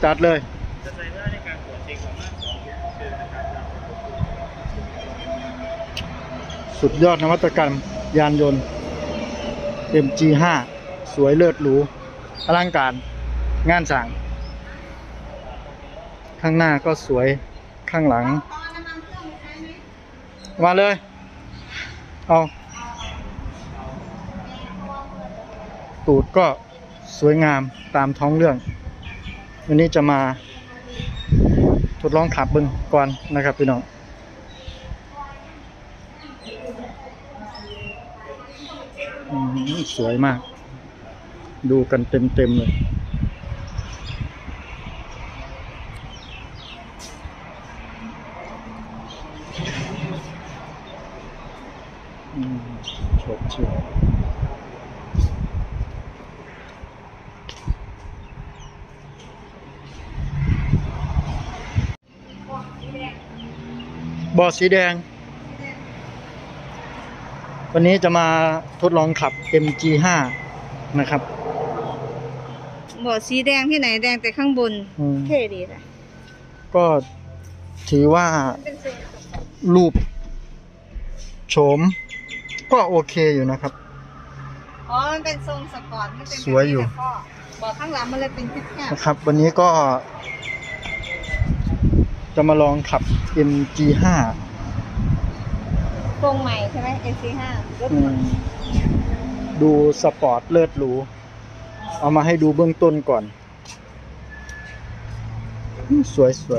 จัดเลยจะใช้เวลาในการตรวจเช็คประมาณ2 เดือนนะครับสุดยอดนวัตกรรมยานยนต์ MG5 สวยเลิศหรูอลังการงานสร้างข้างหน้าก็สวยข้างหลังมาเลยเอาตูดก็สวยงามตามท้องเรื่องวันนี้จะมาทดลองขับเบิ่งก่อนนะครับพี่น้องสวยมากดูกันเต็มเลยชอบเชียวบอสีแดงวันนี้จะมาทดลองขับ MG5 นะครับบอสีแดงที่ไหนแดงแต่ข้างบนเท่ดีเลยก็ถือว่ารูปโฉมก็โอเคอยู่นะครับอ๋อมันเป็นทรงสปอร์ตมันเป็นสวยอยู่บอข้างหลังมันเลยเป็นแคบนะครับวันนี้ก็จะมาลองขับ MG5 ทรงใหม่ใช่ไหม MG5 รถดูสปอร์ตเลิศหรูเอามาให้ดูเบื้องต้นก่อนสวย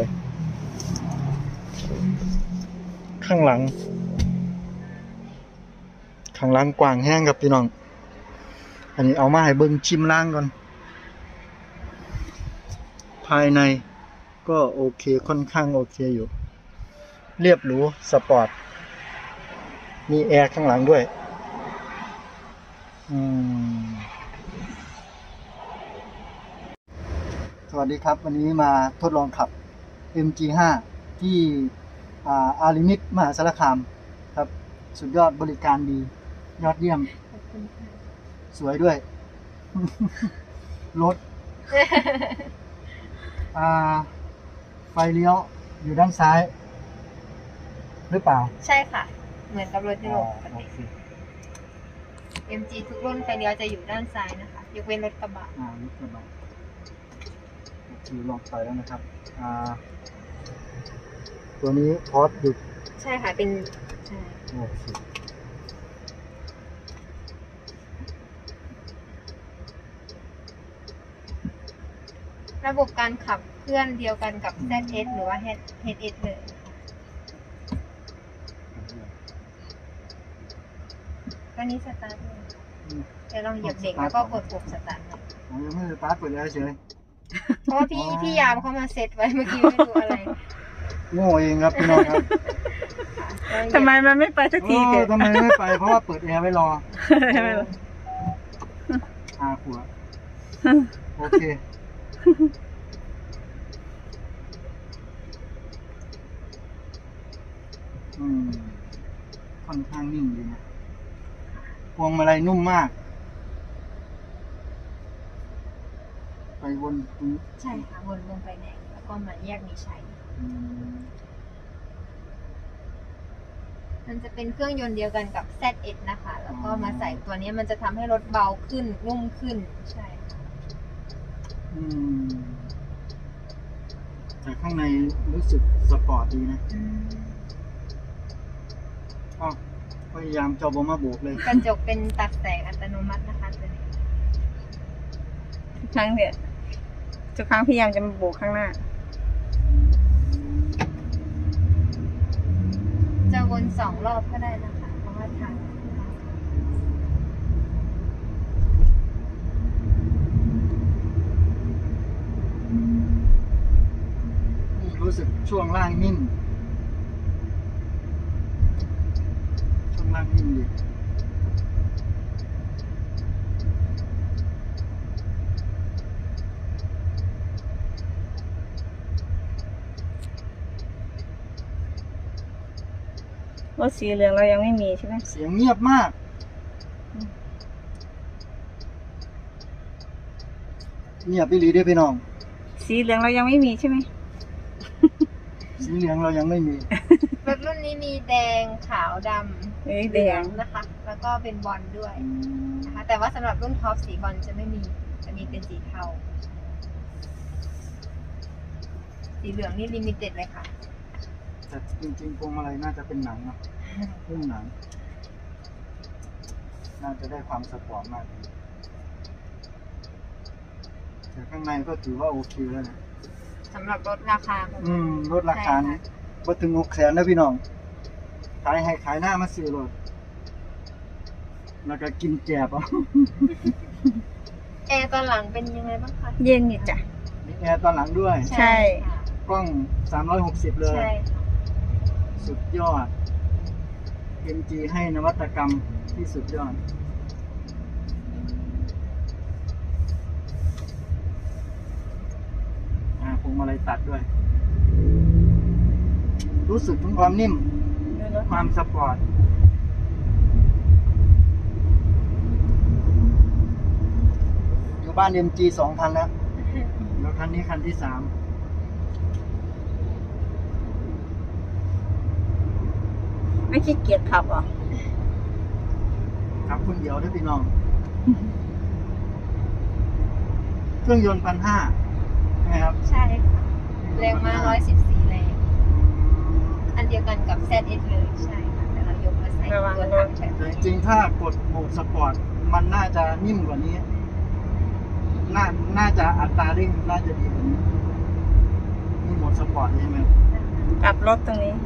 ข้างหลังกว้างแห้งกับพี่น้องอันนี้เอามาให้เบิ่งชิมล่างก่อนภายในก็โอเคค่อนข้างโอเคอยู่เรียบหรูสปอร์ตมีแอร์ข้างหลังด้วยสวัสดีครับวันนี้มาทดลองขับ MG5 ที่อาริมิตมหาสารคามครับสุดยอดบริการดียอดเยี่ยมสวยด้วย รถ ไฟเลี้ยวอยู่ด้านซ้ายหรือเปล่าใช่ค่ะเหมือนกับรถที่เราปกติ MG ทุกรุ่นไฟเลี้ยวจะอยู่ด้านซ้ายนะคะยกเว้นรถกระบะรถกระบะคือลองไปแล้วนะครับตัวนี้พอร์ตหยุดใช่ค่ะเป็นระบบการขับเคลื่อนเดียวกันกับ ZS หรือว่า HS เลยตอนนี้สตาร์ทเลยจะลองเหยียบเบรกแล้วก็กดปุ่มสตาร์ทยังไม่สตาร์ทเปิดแล้วเฉยเพราะว่าพี่ยามเขามาเซตไว้เมื่อกี้ไม่รู้อะไรโง่เองครับพี่น้องครับทำไมมันไม่ไปสักทีทำไมไม่ไปเพราะว่าเปิดแอร์ไว้รอขวดโอเคค่อนข้างนิ่งดีนะพวงมาลัยนุ่มมากไปวนใช่ค่ะวนลงไปแดงแล้วก็มาแยกมีชัยมันจะเป็นเครื่องยนต์เดียวกันกับ ZS นะคะแล้วก็มาใส่ตัวนี้มันจะทำให้รถเบาขึ้นนุ่มขึ้นใช่ค่ะแต่ข้างในรู้สึกสปอร์ตดีนะพยายามจอบมาโบกเลยกระจกเป็นตัดแสงอัตโนมัตินะคะตัวนี้ทุกครั้งพยายามจะมาโบกข้างหน้าจะวน2 รอบก็ได้นะคะเพราะว่าทางรู้สึกช่วงล่างนิ่มดีรถสีเหลืองเรายังไม่มีใช่ไหมเสียงเงียบมากเงียบไปหลีด้วยพี่น้องสีเหลืองเรายังไม่มีใช่ไหมสีเหลืองเรายังไม่มีรถรุ่นนี้มีแดงขาวดำเอ้ยเหแดลืองงนะคะ แล้วก็เป็นบอลด้วยนะคะ แต่ว่าสำหรับรุ่นท็อปสีบอลจะไม่มี จะมีเป็นสีเทา สีเหลืองนี่ลิมิเต็ดเลยค่ะแต่จริงๆพวงมาลัยน่าจะเป็นหนังเนาะหุ้มหนัง น่าจะได้ความสปอร์ตมากดีแต่ข้างในก็ถือว่าโอเคแล้วนะสำหรับรถราคาลดราคานี้พอถึง600,000นะพี่น้อง ขายให้ขายหน้ามาซื้อรถแล้วก็กินแจบเอาแอร์ตอนหลังเป็นยังไงบ้างคะเย็นอยู่จ้ะมีแอร์ตอนหลังด้วยใช่ค่ะกล้อง 360 เลยใช่ค่ะสุดยอด MG ให้นวัตกรรมที่สุดยอด พวงมาลัยตัดด้วย รู้สึกถึงความนิ่มดูรถความสปอร์ต อยู่บ้าน MG 2,000 แล้วแล้วคันนี้คันที่ 3 ไม่ขี้เกียจขับเหรอครับคนเดียวด้วยพี่น้อง เครื่องยนต์ 1,500 ใช่ไหมครับใช่ค่ะ แรงมา114 แรง อันเดียวกันกับ ZS เลย ใช่ค่ะ แต่เรายกมาใส่ตัวถังแบบแต่จริงๆถ้ากดโหมดสปอร์ต มันน่าจะนิ่มกว่านี้ น่าจะอัตราเร่งน่าจะดีกว่านี้นี่โหมดสปอร์ตใช่ไหมกลับรถตรงนี้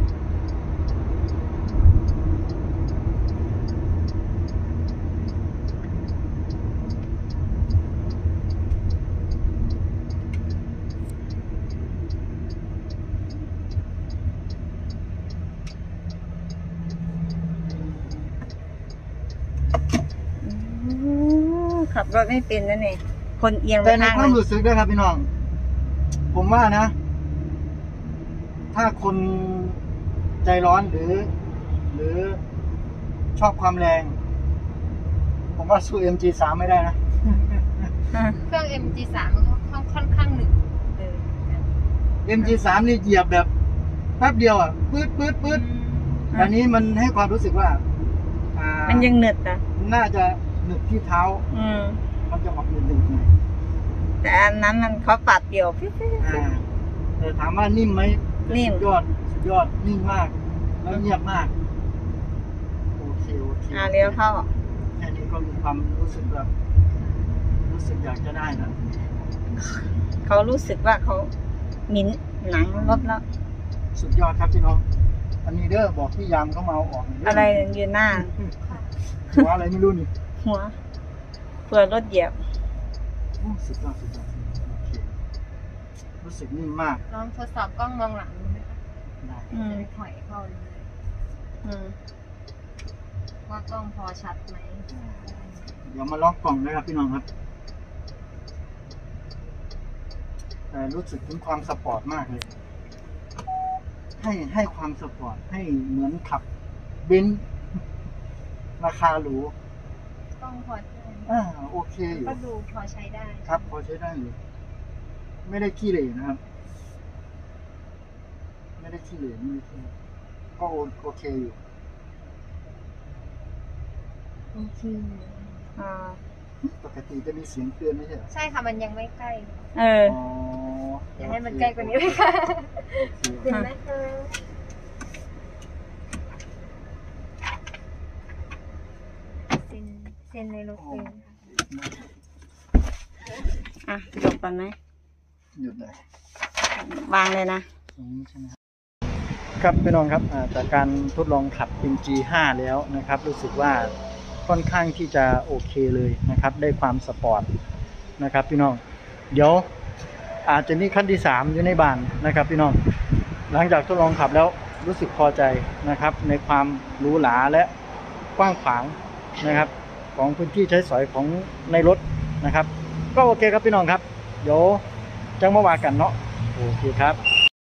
ขับรถไม่เป็นนะเนี่ย คนเอียงไปแต่ในข้างความเลยรู้สึกด้วยครับพี่น้อง ผมว่านะ ถ้าคนใจร้อนหรือชอบความแรง ผมว่าสู้ MG3 ไม่ได้นะเครื่อง MG3 มันค่อนข้างหนึบเลย MG3 นี่เหยียบแบบแป๊บเดียวอ่ะปื๊ดปื๊ดปื๊ดอันนี้มันให้ความรู้สึกว่ามันยังเหนืดนะน่าจะหนึบที่เท้า มันจะออกหนึบๆหน่อยแต่อันนั้นมันเขาปัดเดียวฟิวแต่ถามว่านิ่มไหมนิ่มสุดยอดนิ่มมาก แล้วเงียบมาก โอเคเลี้ยวเข้าแค่นี้ก็มีความรู้สึกแบบรู้สึกอยากจะได้นะเขารู้สึกว่าเขาหมิ่นหนังรถแล้วสุดยอดครับพี่น้อง อันนี้เด้อบอกพี่ยามเขามาเอาออกเด้อะไรยืนหน้าหัวอะไรไม่รู้นี่หัวเผื่อรถเหยียบโอ้สุดยอดโอเครู้สึกนิ่มมากลองทดสอบกล้องมองหลังดูไหมคะได้อืมจะได้ถอยเข้าเลย ว่ากล้องพอชัดไหมเดี๋ยวมาล็อกกล่องนะครับพี่น้องครับ แต่รู้สึกถึงความสปอร์ตมากเลย ให้ความสปอร์ตให้เหมือนขับเบนซ์ราคาหรูกล้องพอใช้โอเคอยู่ก็ดูพอใช้ได้ครับพอใช้ได้อยู่ไม่ได้ขี้เหร่นะครับ ไม่ได้ขี้เหร่ไม่ได้ขี้ก็โอเคอยู่โอเคปกติจะมีเสียงเตือนไม่ใช่เหรอใช่ค่ะ มันยังไม่ใกล้เอออ๋ออยากให้มันใกล้กว่านี้เลยค่ะโอเคเห็นไหมคะเซ็นในรถเลยค่ะอ่ะจบก่อนไหมหยุดเลยวางเลยนะตรงนี้ใช่ไหมครับพี่น้องครับจากการทดลองขับ MG5 แล้วนะครับ รู้สึกว่าค่อนข้างที่จะโอเคเลยนะครับ ได้ความสปอร์ตนะครับพี่น้องเดี๋ยวอาจจะมีขั้นที่3อยู่ในบ้านนะครับพี่น้องหลังจากทดลองขับแล้วรู้สึกพอใจนะครับ ในความหรูหราและกว้างขวางนะครับ ของพื้นที่ใช้สอยของในรถนะครับ ก็โอเคครับพี่น้องครับเดี๋ยวจังมาว่ากันเนาะโอเคครับ